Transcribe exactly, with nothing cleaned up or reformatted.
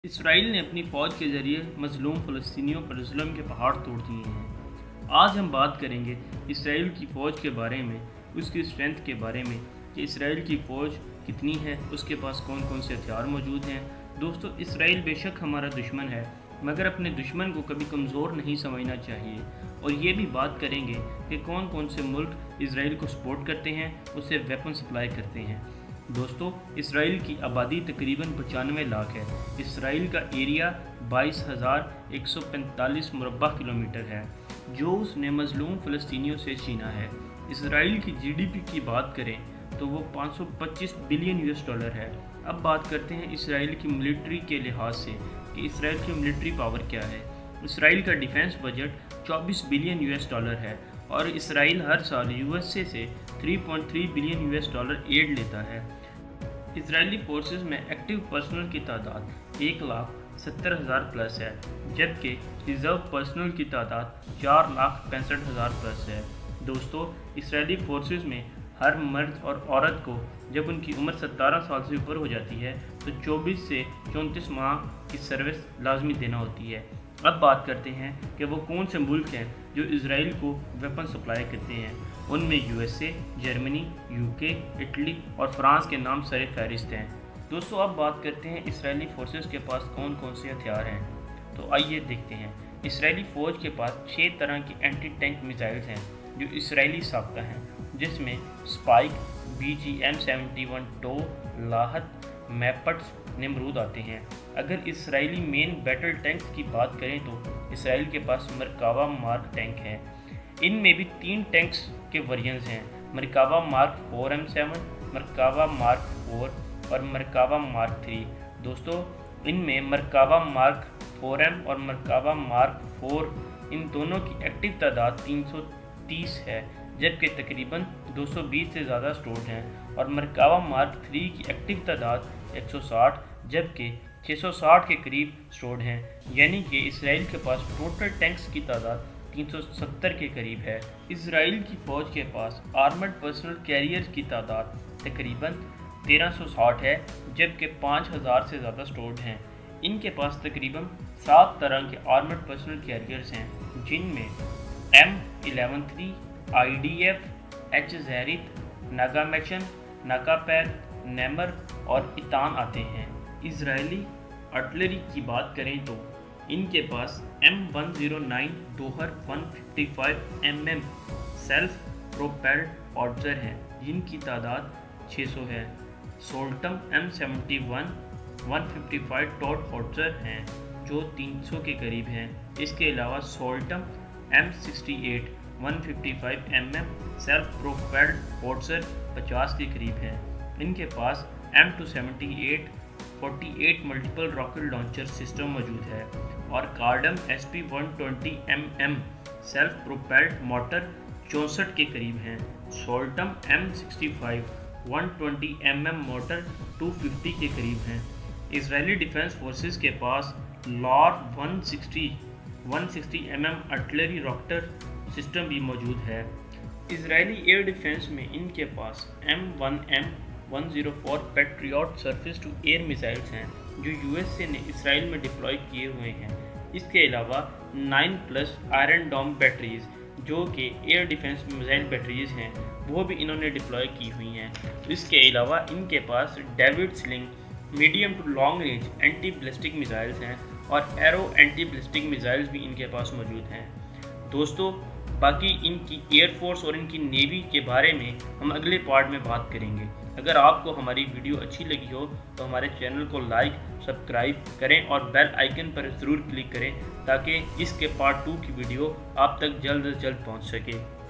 اسرائیل نے اپنی فوج کے ذریعے مظلوم فلسطینیوں پر ظلم کے پہاڑ توڑ دیے ہیں۔ آج ہم بات کریں گے اسرائیل کی فوج کے بارے میں، اس کی اسٹرینتھ کے بارے میں کہ اسرائیل کی فوج کتنی ہے، اس کے پاس کون کون سے ہتھیار موجود ہیں۔ دوستو، اسرائیل بے شک ہمارا دشمن ہے، مگر اپنے دشمن کو کبھی کمزور نہیں سمجھنا چاہیے، اور یہ بھی بات کریں گے کہ کون کون سے ملک اسرائیل کو سپورٹ کرتے ہیں، اسے ویپن سپلائی کرتے ہیں۔ دوستو، اسرائیل کی آبادی تقریباً پچانوے لاکھ ہے۔ اسرائیل کا ایریا بائیس ہزار ایک سو پینتالیس مربع کلومیٹر ہے، جو اس نے مظلوم فلسطینیوں سے چھینا ہے۔ اسرائیل کی جی ڈی پی کی بات کریں تو وہ پانچ سو پچیس بلین یو ایس ڈالر ہے۔ اب بات کرتے ہیں اسرائیل کی ملٹری کے لحاظ سے کہ اسرائیل کی ملٹری پاور کیا ہے۔ اسرائیل کا ڈیفنس بجٹ چوبیس بلین یو ایس ڈالر ہے، اور اسرائیل ہر سال یو ایس اے سے تین پوائنٹ تین billion U S dollar aid لیتا ہے۔ اسرائیلی فورسز میں ایکٹیو پرسنل کی تعداد ایک لاکھ ستر ہزار پلس ہے، جبکہ ریزرو پرسنل کی تعداد چار لاکھ پینسٹھ ہزار پلس ہے۔ دوستو، اسرائیلی فورسز میں ہر مرد اور عورت کو جب ان کی عمر ستارہ سال سے اوپر ہو جاتی ہے تو چوبیس سے چونتیس ماہ کی سروس لازمی دینا ہوتی ہے۔ اب بات کرتے ہیں کہ وہ کون سے ملک ہیں جو اسرائیل کو ویپن سپلائی کرتے ہیں۔ ان میں یو ایس اے، جرمنی، یو کے، اٹلی اور فرانس کے نام سر فہرست ہیں۔ دوستو، اب بات کرتے ہیں اسرائیلی فورسز کے پاس کون کون سے ہتھیار ہیں، تو آئیے دیکھتے ہیں۔ اسرائیلی فوج کے پاس چھ طرح کی اینٹی ٹینک میزائلز ہیں جو اسرائیلی ساختہ ہیں، جس میں Spike, B G M seventy one two, لاحت، میپٹس، نمرود آتے ہیں۔ اگر اسرائیلی مین بیٹل ٹینکس کی بات کریں تو اسرائیل کے پاس مرکاوا مارک ٹینک ہے۔ ان میں بھی تین ٹینکس کے ویرینٹس ہیں، Merkava mark four M seven, Merkava mark four اور مرکاوا مارک تھری۔ دوستو، ان میں مرکاوا مارک فور ایم اور مرکاوا مارک فور ان دونوں کی ایکٹیو تعداد تین سو تیس ہے، جبکہ تقریباً دو سو بیس سے زیادہ سٹورڈ ہیں، اور مرکاوا مارک تھری کی ایکٹیو تعداد ایک سو ساٹھ جبکہ چھ سو ساٹھ کے قریب سٹورڈ ہیں، یعنی کہ اسرائیل کے پاس ٹوٹل ٹینکس کی تعداد تین سو ستر کے قریب ہے۔ اسرائیل کی فوج کے پاس آرمڈ پرسنل کیریئرز کی تعداد تقریباً تیرہ سو ساٹھ ہے، جبکہ پانچ ہزار سے زیادہ سٹورڈ ہیں۔ ان کے پاس تقریباً سات طرح کے آرمڈ پرسنل کیریئرز ہیں، جن میں M eleven three, I D F, Achzarit, ناگامیشن، ناکاپیر، نیمر اور ایتان آتے ہیں۔ اسرائیلی آرٹلری کی بات کریں تو ان کے پاس ایم ون زیرو نائن دوہر one fifty five M M self propelled howitzer ہیں، جن کی تعداد چھ سو ہے۔ Soltam M seventy one one fifty five towed howitzer ہیں، جو تین سو کے قریب ہیں۔ اس کے علاوہ Soltam M sixty eight one fifty five M M self propelled howitzer پچاس کے قریب ہیں۔ ان کے پاس M two seventy eight forty eight multiple rocket launcher system موجود ہے، اور Cardom S P one twenty M M self propelled mortar چونسٹھ کے قریب ہیں۔ Soltam M sixty five one twenty M M mortar two fifty کے قریب ہیں۔ اسرائیلی ڈیفنس فورسز کے پاس لار one sixty one sixty M M artillery rocket system بھی موجود ہے۔ اسرائیلی ایئر ڈیفنس میں ان کے پاس M one M one zero four Patriot surface to air missiles ہیں، جو یو ایس اے نے اسرائیل میں ڈپلوائے کیے ہوئے ہیں۔ اس کے علاوہ nine plus iron dome batteries, جو کہ ایئر ڈیفنس میزائل بیٹریز ہیں، وہ بھی انہوں نے ڈپلوائے کی ہوئی ہیں۔ اس کے علاوہ ان کے پاس David sling medium to long range anti ballistic missiles ہیں، اور ایرو اینٹی بلسٹک میزائلز بھی ان کے پاس موجود ہیں۔ دوستو، باقی ان کی ایئر فورس اور ان کی نیوی کے بارے میں ہم اگلے پارٹ میں بات کریں گے۔ اگر آپ کو ہماری ویڈیو اچھی لگی ہو تو ہمارے چینل کو لائک، سبسکرائب کریں اور بیل آئیکن پر ضرور کلک کریں، تاکہ اس کے پارٹ ٹو کی ویڈیو آپ تک جلد از جلد پہنچ سکے۔